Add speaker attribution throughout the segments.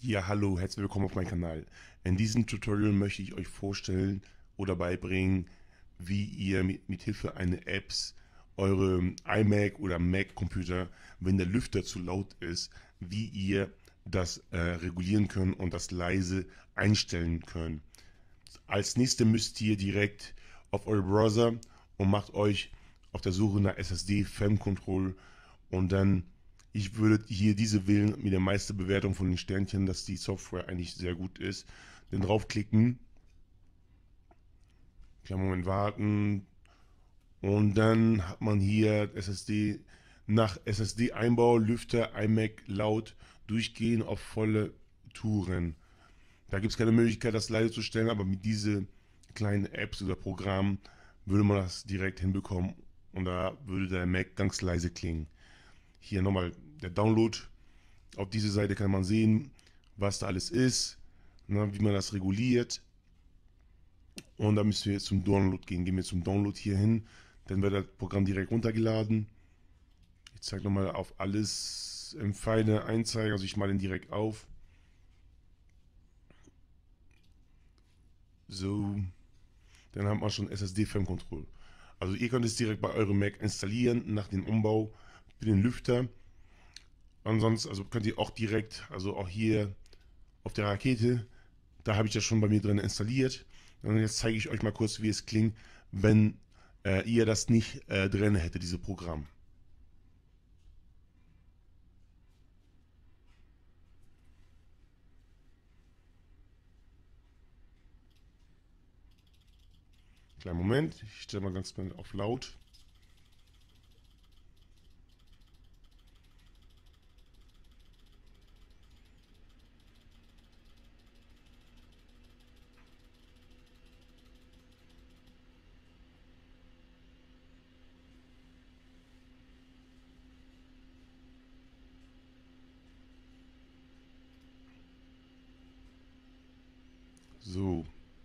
Speaker 1: Ja, hallo, herzlich willkommen auf meinem Kanal. In diesem Tutorial möchte ich euch vorstellen oder beibringen, wie ihr mit Hilfe einer Apps eure iMac oder Mac-Computer, wenn der Lüfter zu laut ist, wie ihr das regulieren könnt und das leise einstellen könnt. Als nächstes müsst ihr direkt auf eure Browser und macht euch auf der Suche nach SSD Fan Control und dann, ich würde hier diese wählen mit der meisten Bewertung von den Sternchen, dass die Software eigentlich sehr gut ist. Dann draufklicken, kleinen Moment warten und dann hat man hier SSD nach SSD-Einbau, Lüfter, iMac laut durchgehen auf volle Touren. Da gibt es keine Möglichkeit, das leise zu stellen, aber mit diesen kleinen Apps oder Programmen würde man das direkt hinbekommen und da würde der Mac ganz leise klingen. Hier nochmal der Download. Auf dieser Seite kann man sehen, was da alles ist, ne, wie man das reguliert. Und da müssen wir jetzt zum Download gehen. Gehen wir zum Download hier hin. Dann wird das Programm direkt runtergeladen. Ich zeige nochmal auf alles im Feine einzeigen. Also ich mache den direkt auf. So, dann haben wir schon SSD Fan Control. Also ihr könnt es direkt bei eurem Mac installieren nach dem Umbau für den Lüfter. Ansonsten, also könnt ihr auch direkt, also auch hier auf der Rakete, da habe ich das schon bei mir drin installiert. Und jetzt zeige ich euch mal kurz, wie es klingt, wenn ihr das nicht drin hättet, dieses Programm. Kleinen Moment, ich stelle mal ganz schnell auf laut. So.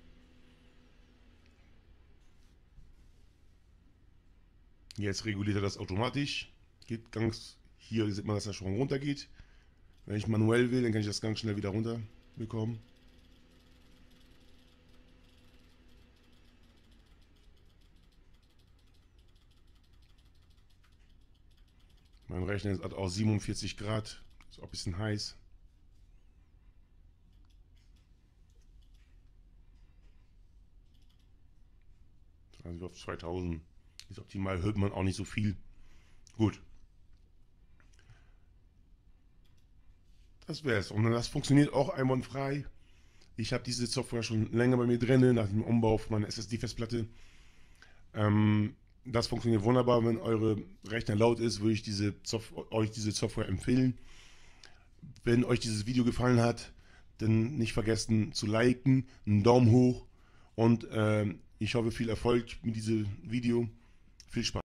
Speaker 1: Jetzt reguliert er das automatisch. Geht ganz, hier sieht man, dass er schon runter geht. Wenn ich manuell will, dann kann ich das ganz schnell wieder runter bekommen. Mein Rechner hat auch 47 Grad. Ist auch ein bisschen heiß. Also auf 2000 ist optimal, hört man auch nicht so viel. Gut. Das wär's. Und das funktioniert auch einwandfrei. Ich habe diese Software schon länger bei mir drin, nach dem Umbau von meiner SSD-Festplatte. Das funktioniert wunderbar. Wenn eure Rechner laut ist, würde ich euch diese Software empfehlen. Wenn euch dieses Video gefallen hat, dann nicht vergessen zu liken, einen Daumen hoch und ich hoffe viel Erfolg mit diesem Video. Viel Spaß.